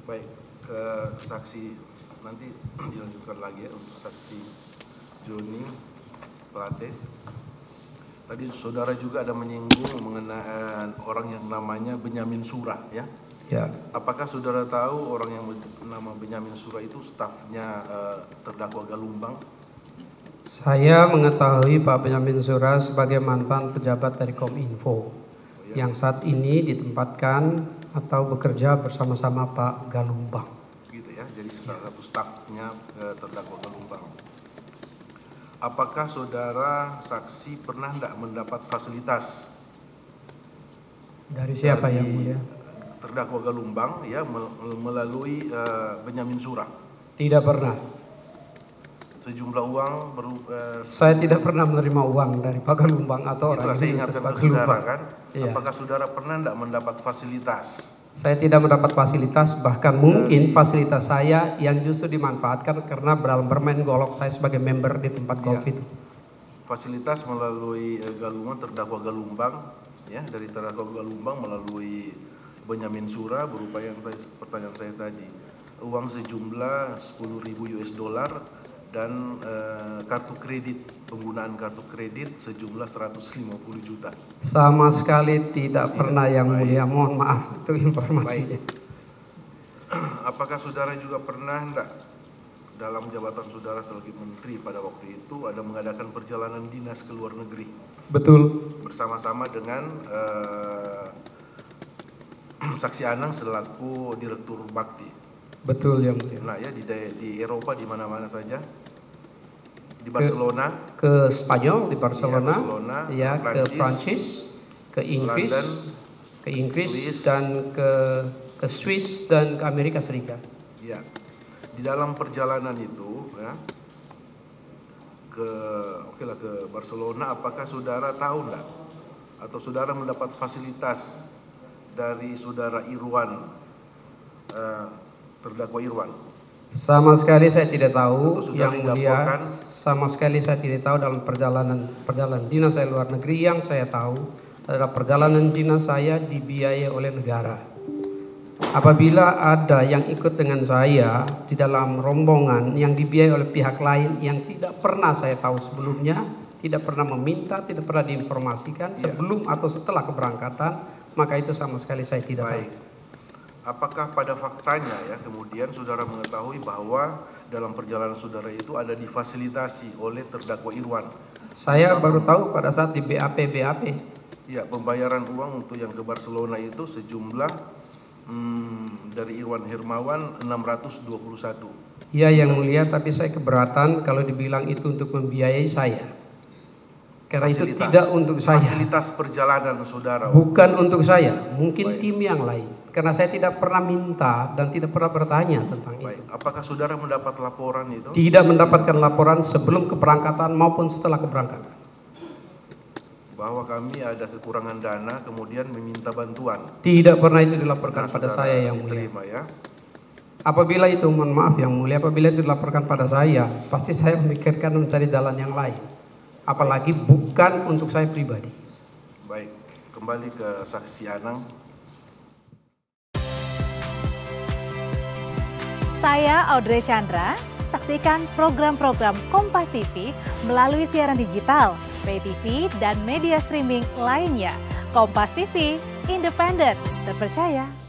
Baik, ke saksi nanti dilanjutkan lagi ya untuk saksi Joni Plate. Tadi saudara juga ada menyinggung mengenai orang yang namanya Benyamin Sura ya. Ya. Apakah saudara tahu orang yang bernama Benyamin Sura itu stafnya terdakwa Galumbang? Saya mengetahui Pak Benyamin Sura sebagai mantan pejabat dari Kominfo yang saat ini ditempatkan atau bekerja bersama-sama Pak Galumbang. Gitu ya, jadi salah satu stafnya terdakwa Galumbang. Apakah saudara saksi pernah tidak mendapat fasilitas Dari siapa yang mulia? Terdakwa Galumbang ya melalui Benyamin Sura? Tidak pernah. Sejumlah uang Saya tidak pernah menerima uang dari Pak Galumbang atau orang saya ini ingatkan Pak ke saudara Galumbang. kan, Iya. apakah saudara pernah tidak mendapat fasilitas? Saya tidak mendapat fasilitas, bahkan mungkin fasilitas saya yang justru dimanfaatkan karena dalam bermain golok saya sebagai member di tempat golf itu. Fasilitas melalui Galumbang, terdakwa Galumbang ya, dari terdakwa Galumbang melalui Benyamin Sura berupa yang pertanyaan saya tadi, uang sejumlah 10.000 US dollar dan kartu kredit, penggunaan kartu kredit sejumlah 150 juta. Sama sekali tidak pernah yang mulia, mohon maaf itu informasinya. Apakah saudara juga pernah enggak dalam jabatan saudara sebagai menteri pada waktu itu ada mengadakan perjalanan dinas ke luar negeri? Betul. Bersama-sama dengan Saksi Anang selaku Direktur Bakti. Betul yang mulia. Nah ya di Eropa di mana-mana saja. Di Barcelona, ke Spanyol di Barcelona, ya, ke Prancis, ke Inggris, London, ke Inggris Swiss, dan ke Swiss dan ke Amerika Serikat. Ya, di dalam perjalanan itu ya ke Barcelona, apakah saudara tahu enggak atau saudara mendapat fasilitas dari saudara Irwan, terdakwa Irwan? Sama sekali saya tidak tahu yang mulia. Dilaporkan? Sama sekali saya tidak tahu dalam perjalanan dinas saya luar negeri. Yang saya tahu adalah perjalanan dinas saya dibiayai oleh negara. Apabila ada yang ikut dengan saya di dalam rombongan yang dibiayai oleh pihak lain yang tidak pernah saya tahu sebelumnya, tidak pernah meminta, tidak pernah diinformasikan sebelum atau setelah keberangkatan, maka itu sama sekali saya tidak tahu. Apakah pada faktanya ya kemudian saudara mengetahui bahwa dalam perjalanan saudara itu ada difasilitasi oleh terdakwa Irwan? Saya baru tahu pada saat di BAP. Ya, pembayaran uang untuk yang ke Barcelona itu sejumlah dari Irwan Hermawan 621. Iya yang mulia, tapi saya keberatan kalau dibilang itu untuk membiayai saya. Karena itu tidak untuk saya. Fasilitas perjalanan saudara. Bukan untuk saya, mungkin tim yang lain. Karena saya tidak pernah minta dan tidak pernah bertanya tentang itu. Apakah saudara mendapat laporan itu? Tidak mendapatkan laporan sebelum keberangkatan maupun setelah keberangkatan. Bahwa kami ada kekurangan dana kemudian meminta bantuan. Tidak pernah itu dilaporkan pada saya yang mulia. Ya? Apabila itu, mohon maaf yang mulia, apabila itu dilaporkan pada saya, pasti saya memikirkan mencari jalan yang lain. Apalagi bukan untuk saya pribadi. Baik, kembali ke Saksi Anang. Saya Audrey Chandra, saksikan program-program Kompas TV melalui siaran digital, pay TV, dan media streaming lainnya. Kompas TV, independen, terpercaya.